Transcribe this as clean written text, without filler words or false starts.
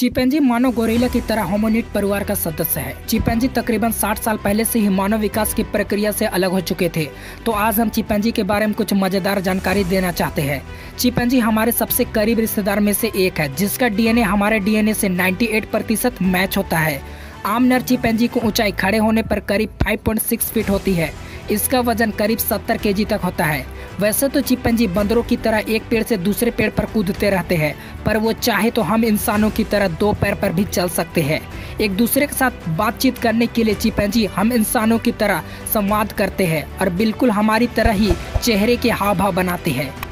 Chimpanzee मानव gorilla की तरह hominid परिवार का सदस्य है। चिंपैंजी तकरीबन 60 साल पहले से ही मानव विकास की प्रक्रिया से अलग हो चुके थे। तो आज हम चिंपैंजी के बारे में कुछ मजेदार जानकारी देना चाहते हैं। चिंपैंजी हमारे सबसे करीब रिश्तेदार में से एक है, जिसका डीएनए हमारे डीएनए से 98% मैच होता है। आम नर चिंपैंजी को ऊंचाई खड़े होने पर करीब 5.6 फीट होती है। इसका वजन करीब 70 केजी तक होता है। वैसे तो चिंपैंजी बंदरों की तरह एक पेड़ से दूसरे पेड़ पर कूदते रहते हैं, पर वो चाहे तो हम इंसानों की तरह 2 पैर पर भी चल सकते हैं। एक दूसरे के साथ बातचीत करने के लिए चिंपैंजी हम इंसानों की तरह संवाद करते हैं और बिल्कुल हमारी तरह ही चेहरे के हाव भाव बनाते हैं।